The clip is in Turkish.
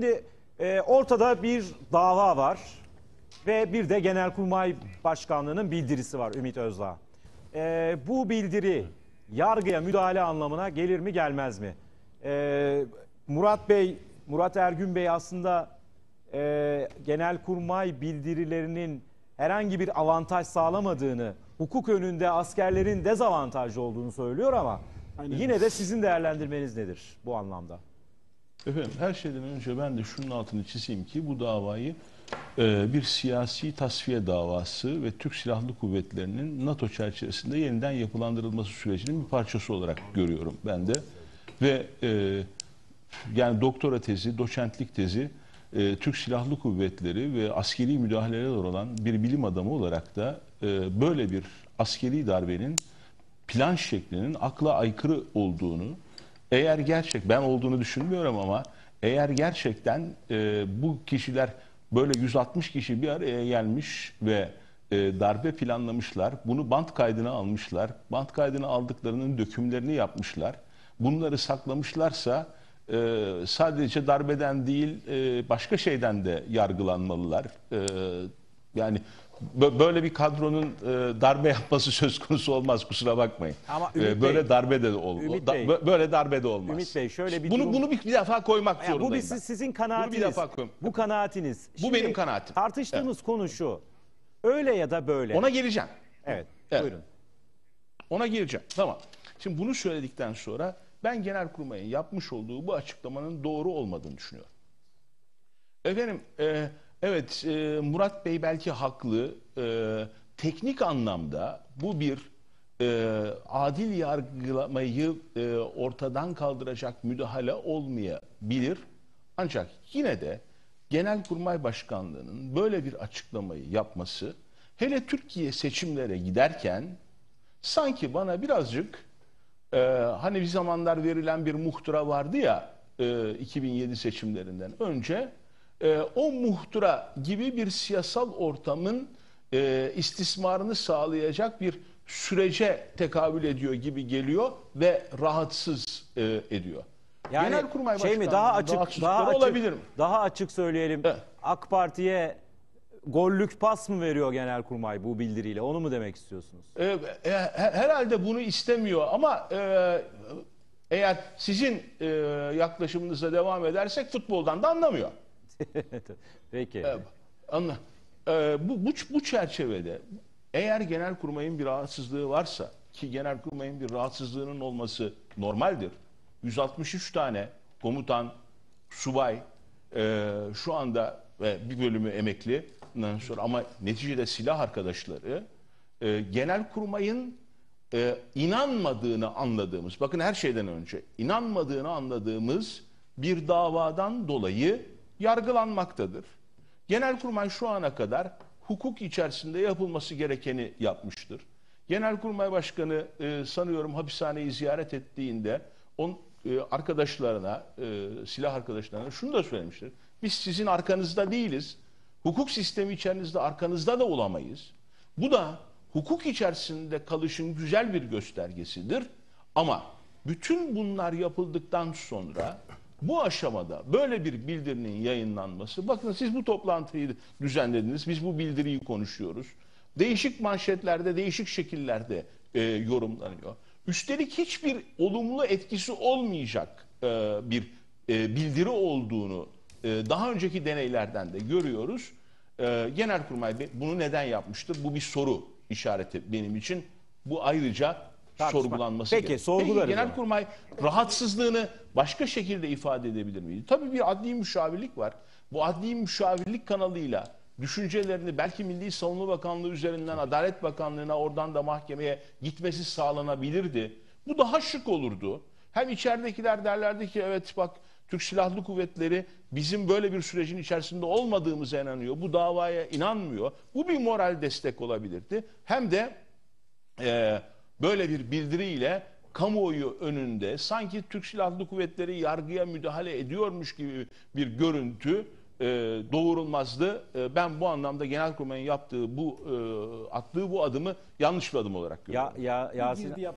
Şimdi ortada bir dava var ve bir de Genelkurmay Başkanlığı'nın bildirisi var Ümit Özdağ. Bu bildiri yargıya müdahale anlamına gelir mi gelmez mi? Murat Ergün Bey aslında Genelkurmay bildirilerinin herhangi bir avantaj sağlamadığını, hukuk önünde askerlerin dezavantajlı olduğunu söylüyor ama yine de sizin değerlendirmeniz nedir bu anlamda? Efendim, her şeyden önce ben de şunun altını çizeyim ki bu davayı bir siyasi tasfiye davası ve Türk Silahlı Kuvvetleri'nin NATO çerçevesinde yeniden yapılandırılması sürecinin bir parçası olarak görüyorum ben de. Ve yani doktora tezi, doçentlik tezi Türk Silahlı Kuvvetleri ve askeri müdahaleler olan bir bilim adamı olarak da böyle bir askeri darbenin plan şeklinin akla aykırı olduğunu, eğer ben olduğunu düşünmüyorum ama eğer gerçekten bu kişiler böyle 160 kişi bir araya gelmiş ve darbe planlamışlar, bunu bant kaydına almışlar, bant kaydına aldıklarının dökümlerini yapmışlar, bunları saklamışlarsa sadece darbeden değil başka şeyden de yargılanmalılar. Yani böyle bir kadronun darbe yapması söz konusu olmaz, kusura bakmayın. Ama böyle darbe de olmaz. Böyle darbe de olmaz. Ümit Bey şöyle bir bunu bir defa koymak zorundayım. Bu sizin kanaatiniz. Bunu bir defa bu kanaatiniz. Bu benim kanaatim. Tartıştığımız konu şu. Öyle ya da böyle. Ona geleceğim. Evet. Buyurun. Ona geleceğim. Tamam. Şimdi bunu söyledikten sonra ben Genelkurmay'ın yapmış olduğu bu açıklamanın doğru olmadığını düşünüyorum. Efendim, evet, Murat Bey belki haklı. Teknik anlamda bu bir adil yargılamayı ortadan kaldıracak müdahale olmayabilir. Ancak yine de Genelkurmay Başkanlığı'nın böyle bir açıklamayı yapması, hele Türkiye seçimlere giderken sanki bana birazcık hani bir zamanlar verilen bir muhtıra vardı ya 2007 seçimlerinden önce, o muhtıra gibi bir siyasal ortamın istismarını sağlayacak bir sürece tekabül ediyor gibi geliyor ve rahatsız ediyor. Yani Genelkurmay şey mi, olabilir mi? Daha açık söyleyelim. Evet. AK Parti'ye gollük pas mı veriyor Genelkurmay bu bildiriyle? Onu mu demek istiyorsunuz? Herhalde bunu istemiyor ama eğer sizin yaklaşımınıza devam edersek futboldan da anlamıyor. Peki. Bu çerçevede eğer Genelkurmay'ın bir rahatsızlığı varsa, ki Genelkurmay'ın bir rahatsızlığının olması normaldir. 163 tane komutan, subay şu anda bir bölümü emekli sonra ama neticede silah arkadaşları Genelkurmay'ın inanmadığını anladığımız, bakın her şeyden önce inanmadığını anladığımız bir davadan dolayı yargılanmaktadır. Genelkurmay şu ana kadar hukuk içerisinde yapılması gerekeni yapmıştır. Genelkurmay Başkanı sanıyorum hapishaneyi ziyaret ettiğinde arkadaşlarına, silah arkadaşlarına şunu da söylemiştir. Biz sizin arkanızda değiliz. Hukuk sistemi içerisinde arkanızda da olamayız. Bu da hukuk içerisinde kalışın güzel bir göstergesidir. Ama bütün bunlar yapıldıktan sonra bu aşamada böyle bir bildirinin yayınlanması, bakın siz bu toplantıyı düzenlediniz, biz bu bildiriyi konuşuyoruz. Değişik manşetlerde, değişik şekillerde yorumlanıyor. Üstelik hiçbir olumlu etkisi olmayacak bir bildiri olduğunu daha önceki deneylerden de görüyoruz. Genelkurmay bunu neden yapmıştır? Bu bir soru işareti benim için. Bu ayrıca sorgulanması gerekiyor. Peki, sorgularız. Genelkurmay rahatsızlığını başka şekilde ifade edebilir miydi? Tabii bir adli müşavirlik var. Bu adli müşavirlik kanalıyla düşüncelerini belki Milli Savunma Bakanlığı üzerinden Adalet Bakanlığı'na, oradan da mahkemeye gitmesi sağlanabilirdi. Bu daha şık olurdu. Hem içeridekiler derlerdi ki evet bak, Türk Silahlı Kuvvetleri bizim böyle bir sürecin içerisinde olmadığımıza inanıyor. Bu davaya inanmıyor. Bu bir moral destek olabilirdi. Hem de böyle bir bildiriyle kamuoyu önünde sanki Türk Silahlı Kuvvetleri yargıya müdahale ediyormuş gibi bir görüntü doğurulmazdı. Ben bu anlamda Genelkurmay'ın yaptığı attığı bu adımı yanlış bir adım olarak görüyorum. Yasin